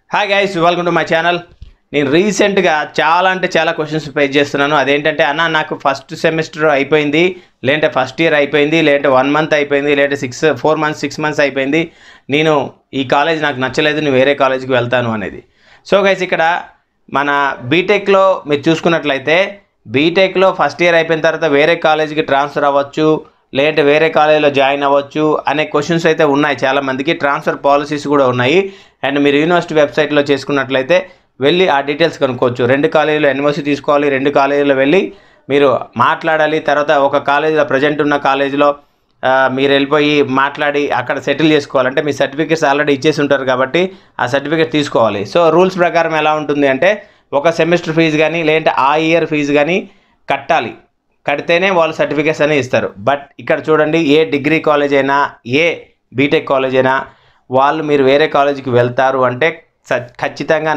Hi guys, welcome to my channel. నేను రీసెంట్గా చాలా క్వశ్చన్స్ ఫేస్ చేస్తున్నాను. అదేంటంటే అన్న నాకు ఫస్ట్ సెమిస్టర్ అయిపోయింది, లేదంటే ఫస్ట్ ఇయర్ అయిపోయింది, లేదంటే 1 మంత్ అయిపోయింది, లేదంటే 4 మంత్స్ 6 మంత్స్ అయిపోయింది, నేను ఈ కాలేజ్ నాకు నచ్చలేదు, నేను వేరే కాలేజ్కి వెళ్తాను అనేది. సో గైస్, ఇక్కడ మన బీటెక్లో మీరు చూసుకున్నట్లయితే బీటెక్లో ఫస్ట్ ఇయర్ అయిపోయిన తర్వాత వేరే కాలేజీకి ట్రాన్స్ఫర్ అవ్వచ్చు, లేదంటే వేరే కాలేజీలో జాయిన్ అవ్వచ్చు అనే క్వశ్చన్స్ అయితే ఉన్నాయి. చాలామందికి ట్రాన్స్ఫర్ పాలసీస్ కూడా ఉన్నాయి. అండ్ మీరు యూనివర్సిటీ వెబ్సైట్లో చేసుకున్నట్లయితే వెళ్ళి ఆ డీటెయిల్స్ కనుక్కోవచ్చు. 2 కాలేజీలో ఎన్ఓసి తీసుకోవాలి, 2 కాలేజీలో వెళ్ళి మీరు మాట్లాడాలి. తర్వాత ఒక కాలేజీలో ప్రజెంట్ ఉన్న కాలేజీలో మీరు వెళ్ళిపోయి మాట్లాడి అక్కడ సెటిల్ చేసుకోవాలంటే మీ సర్టిఫికేట్స్ ఆల్రెడీ ఇచ్చేసి ఉంటారు కాబట్టి ఆ సర్టిఫికేట్ తీసుకోవాలి. సో రూల్స్ ప్రకారం ఎలా ఉంటుంది అంటే ఒక సెమిస్టర్ ఫీజు కానీ లేదంటే ఆ ఇయర్ ఫీజు కానీ కట్టాలి. కడితేనే వాళ్ళు సర్టిఫికేట్స్ అనేవి ఇస్తారు. బట్ ఇక్కడ చూడండి, ఏ డిగ్రీ కాలేజ్ అయినా ఏ బీటెక్ కాలేజ్ అయినా వాళ్ళు మీరు వేరే కాలేజీకి వెళ్తారు అంటే ఖచ్చితంగా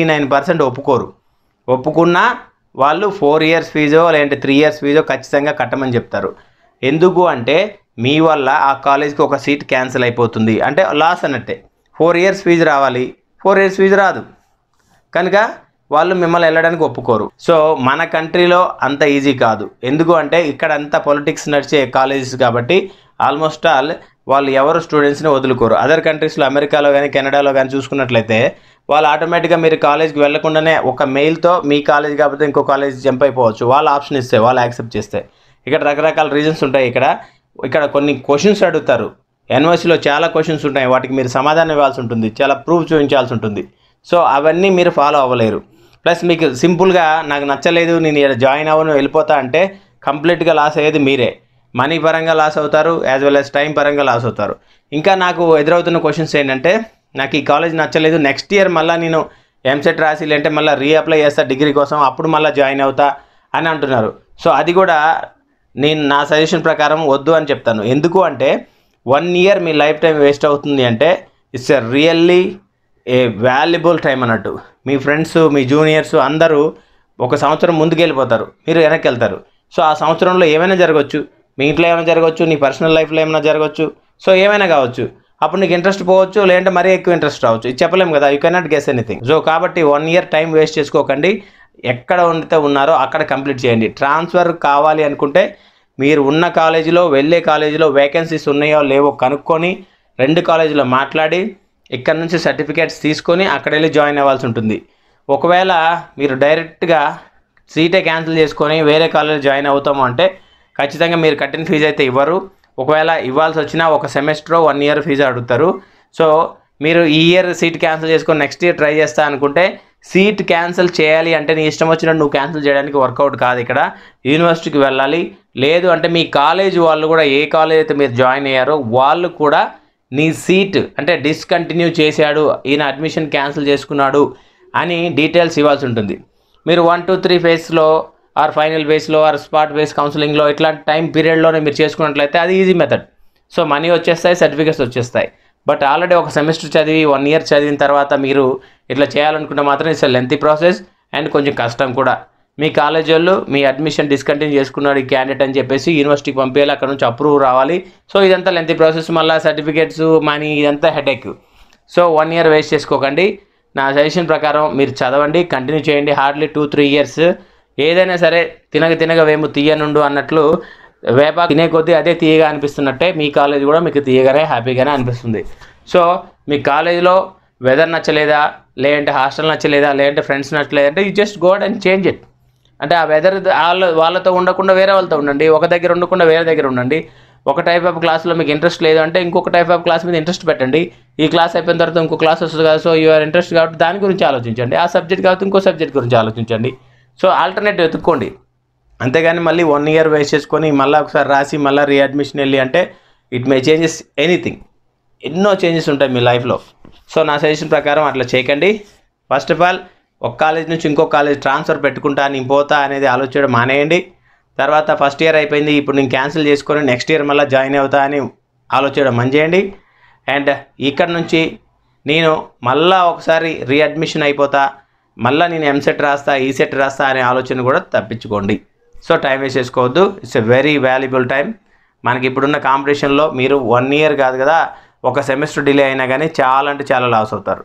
99% ఒప్పుకున్నా వాళ్ళు 4 ఇయర్స్ ఫీజో లేదంటే 3 ఇయర్స్ ఫీజో ఖచ్చితంగా కట్టమని చెప్తారు. ఎందుకు అంటే మీ వల్ల ఆ కాలేజ్కి ఒక సీట్ క్యాన్సిల్ అయిపోతుంది, అంటే లాస్ అన్నట్టే. 4 ఇయర్స్ ఫీజు రావాలి, 4 ఇయర్స్ ఫీజు రాదు కనుక వాళ్ళు మిమ్మల్ని వెళ్ళడానికి ఒప్పుకోరు. సో మన కంట్రీలో అంత ఈజీ కాదు. ఎందుకు అంటే ఇక్కడ అంతా పొలిటిక్స్ నడిచే కాలేజెస్ కాబట్టి ఆల్మోస్ట్ ఆల్ వాళ్ళు ఎవరు స్టూడెంట్స్ని వదులుకోరు. అదర్ కంట్రీస్లో అమెరికాలో కానీ కెనడాలో కానీ చూసుకున్నట్లయితే వాళ్ళు ఆటోమేటిక్గా మీరు కాలేజ్కి వెళ్లకుండానే ఒక మెయిల్తో మీ కాలేజ్ కాకపోతే ఇంకో కాలేజ్ జంప్ అయిపోవచ్చు. వాళ్ళు ఆప్షన్ ఇస్తే, వాళ్ళు యాక్సెప్ట్ చేస్తే. ఇక్కడ రకరకాల రీజన్స్ ఉంటాయి. ఇక్కడ కొన్ని క్వశ్చన్స్ అడుగుతారు. ఎన్ఓసిలో చాలా క్వశ్చన్స్ ఉంటాయి, వాటికి మీరు సమాధానం ఇవ్వాల్సి ఉంటుంది, చాలా ప్రూఫ్ చూపించాల్సి ఉంటుంది. సో అవన్నీ మీరు ఫాలో అవ్వలేరు. ప్లస్ మీకు సింపుల్గా నాకు నచ్చలేదు, నేను జాయిన్ అవ్వను వెళ్ళిపోతా అంటే కంప్లీట్గా లాస్ అయ్యేది మీరే. మనీ పరంగా లాస్ అవుతారు, యాజ్ వెల్ యాజ్ టైం పరంగా లాస్ అవుతారు. ఇంకా నాకు ఎదురవుతున్న క్వశ్చన్స్ ఏంటంటే నాకు ఈ కాలేజ్ నచ్చలేదు, నెక్స్ట్ ఇయర్ మళ్ళీ నేను ఎంసెట్ రాసి లేదంటే మళ్ళీ రీఅప్లై చేస్తా డిగ్రీ కోసం, అప్పుడు మళ్ళీ జాయిన్ అవుతా అని అంటున్నారు. సో అది కూడా నేను నా సజెషన్ ప్రకారం వద్దు అని చెప్తాను. ఎందుకు అంటే 1 ఇయర్ మీ లైఫ్ టైం వేస్ట్ అవుతుంది అంటే it's a really a valuable time అన్నట్టు. మీ ఫ్రెండ్స్, మీ జూనియర్స్ అందరూ 1 సంవత్సరం ముందుకు వెళ్ళిపోతారు, మీరు వెనక్కి వెళ్తారు. సో ఆ సంవత్సరంలో ఏమైనా జరగవచ్చు, మీ ఇంట్లో ఏమైనా జరగవచ్చు, నీ పర్సనల్ లైఫ్లో ఏమైనా జరగవచ్చు. సో ఏమైనా కావచ్చు. అప్పుడు నీకు ఇంట్రెస్ట్ పోవచ్చు, లేదంటే మరీ ఎక్కువ ఇంట్రెస్ట్ రావచ్చు. ఇది చెప్పలేము కదా, you cannot guess anything. So కాబట్టి 1 ఇయర్ టైం వేస్ట్ చేసుకోకండి. ఎక్కడ ఉండితే ఉన్నారో అక్కడ కంప్లీట్ చేయండి. ట్రాన్స్ఫర్ కావాలి అనుకుంటే మీరు ఉన్న కాలేజీలో, వెళ్ళే కాలేజీలో వేకెన్సీస్ ఉన్నాయో లేవో కనుక్కొని 2 కాలేజీలో మాట్లాడి ఇక్కడ నుంచి సర్టిఫికేట్స్ తీసుకొని అక్కడ వెళ్ళి జాయిన్ అవ్వాల్సి ఉంటుంది. ఒకవేళ మీరు డైరెక్ట్గా సీటే క్యాన్సిల్ చేసుకొని వేరే కాలేజ్ జాయిన్ అవుతాము అంటే ఖచ్చితంగా మీరు కట్టిన ఫీజు అయితే ఇవ్వరు. ఒకవేళ ఇవ్వాల్సి వచ్చినా ఒక సెమిస్టర్ 1 ఇయర్ ఫీజు అడుగుతారు. సో మీరు ఈ ఇయర్ సీట్ క్యాన్సిల్ చేసుకొని నెక్స్ట్ ఇయర్ ట్రై చేస్తా అనుకుంటే సీట్ క్యాన్సిల్ చేయాలి అంటే నీ ఇష్టం వచ్చినట్టు నువ్వు క్యాన్సిల్ చేయడానికి వర్కౌట్ కాదు. ఇక్కడ యూనివర్సిటీకి వెళ్ళాలి. లేదు అంటే మీ కాలేజ్ వాళ్ళు కూడా, ఏ కాలేజ్ అయితే మీరు జాయిన్ అయ్యారో వాళ్ళు కూడా నీ సీట్ అంటే డిస్కంటిన్యూ చేశాడు, ఈయన అడ్మిషన్ క్యాన్సిల్ చేసుకున్నాడు అని డీటెయిల్స్ ఇవ్వాల్సి ఉంటుంది. మీరు 1, 2, 3 ఫేజ్లో ఆర్ ఫైనల్ ఫేజ్లో ఆర్ స్పాట్ ఫేజ్ కౌన్సిలింగ్లో ఇట్లాంటి టైం పీరియడ్లోనే మీరు చేసుకున్నట్లయితే అది ఈజీ మెథడ్. సో మనీ వచ్చేస్తాయి, సర్టిఫికేట్స్ వచ్చేస్తాయి. బట్ ఆల్రెడీ ఒక సెమిస్టర్ చదివి 1 ఇయర్ చదివిన తర్వాత మీరు ఇట్లా చేయాలనుకుంటే మాత్రం ఇట్స్ లెంతీ ప్రాసెస్ అండ్ కొంచెం కష్టం కూడా. మీ కాలేజ్ వాళ్ళు మీ అడ్మిషన్ డిస్కంటిన్యూ చేసుకున్నాడు ఈ క్యాండిడేట్ అని చెప్పేసి యూనివర్సిటీకి పంపించాలి, అక్కడ నుంచి అప్రూవ్ రావాలి. సో ఇదంతా లెంతీ ప్రాసెస్, మళ్ళీ సర్టిఫికేట్స్, మనీ, ఇదంతా హెడేక్. సో 1 ఇయర్ వేస్ట్ చేసుకోకండి. నా సజెషన్ ప్రకారం మీరు చదవండి, కంటిన్యూ చేయండి. Hardly 2-3 years. ఏదైనా సరే తినగ వేము తీయనుండు అన్నట్లు వేప తినే కొద్దీ అదే తీయగా అనిపిస్తున్నట్టే మీ కాలేజ్ కూడా మీకు తీయగానే హ్యాపీగానే అనిపిస్తుంది. సో మీ కాలేజీలో వెదర్ నచ్చలేదా, లేదంటే హాస్టల్ నచ్చలేదా, లేదంటే ఫ్రెండ్స్ నచ్చలేదంటే you just go and change it. అంటే ఆ వెదర్ వాళ్ళతో ఉండకుండా వేరే వాళ్ళతో ఉండండి, ఒక దగ్గర ఉండకుండా వేరే దగ్గర ఉండండి. ఒక టైప్ ఆఫ్ క్లాస్లో మీకు ఇంట్రెస్ట్ లేదు అంటే ఇంకొక టైప్ ఆఫ్ క్లాస్ మీద ఇంట్రెస్ట్ పెట్టండి. ఈ క్లాస్ అయిపోయిన తర్వాత ఇంకో క్లాస్ వస్తుంది కదా, సో యూఆర్ ఇంట్రెస్ట్ కాబట్టి దాని గురించి ఆలోచించండి. ఆ సబ్జెక్ట్ కాబట్టి ఇంకో సబ్జెక్ట్ గురించి ఆలోచించండి. సో ఆల్టర్నేటివ్ వెతుక్కోండి. అంతేగాని మళ్ళీ 1 ఇయర్ వేస్ట్ చేసుకొని మళ్ళీ ఒకసారి రాసి మళ్ళీ రీఅడ్మిషన్ వెళ్ళి అంటే ఇట్ మే చేంజెస్ ఎనీథింగ్. ఎన్నో చేంజెస్ ఉంటాయి మీ లైఫ్లో. సో నా సజెషన్ ప్రకారం అట్లా చేయకండి. ఫస్ట్ ఆఫ్ ఆల్ ఒక కాలేజ్ నుంచి ఇంకో కాలేజ్ ట్రాన్స్ఫర్ పెట్టుకుంటా, నేను పోతా అనేది ఆలోచించడం మానేయండి. తర్వాత ఫస్ట్ ఇయర్ అయిపోయింది, ఇప్పుడు నేను క్యాన్సిల్ చేసుకొని నెక్స్ట్ ఇయర్ మళ్ళీ జాయిన్ అవుతా అని ఆలోచించడం మంచి చేయండి. అండ్ ఇక్కడ నుంచి నేను మళ్ళీ ఒకసారి రీఅడ్మిషన్ అయిపోతా, మళ్ళీ నేను ఎంసెట్ రాస్తా, ఈసెట్ రాస్తా అనే ఆలోచన కూడా తప్పించుకోండి. సో టైం వేస్ట్ చేసుకోవద్దు. It's a very valuable time. మనకి ఇప్పుడున్న కాంపిటీషన్లో మీరు 1 ఇయర్ కాదు కదా, ఒక సెమిస్టర్ డిలే అయినా కానీ చాలా అంటే చాలా లాస్ అవుతారు.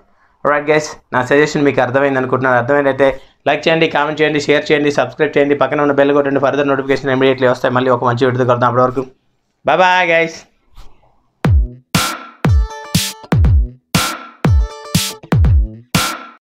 రైట్ గైస్, నా సజెషన్ మీకు అర్థమైంది అనుకుంటున్నాను. అర్థమైనైతే లైక్ చేయండి, కామెంట్ చేయండి, షేర్ చేయండి, సబ్స్క్రైబ్ చేయండి, పక్కన ఉన్న బెల్ కొట్టండి. ఫర్దర్ నోటిఫికేషన్ ఇమీడియట్లీ వస్తాయి. మళ్ళీ ఒక మంచి వీడియో కలుద్దాం. అప్పటి వరకు బాయ్ బాయ్ గైస్.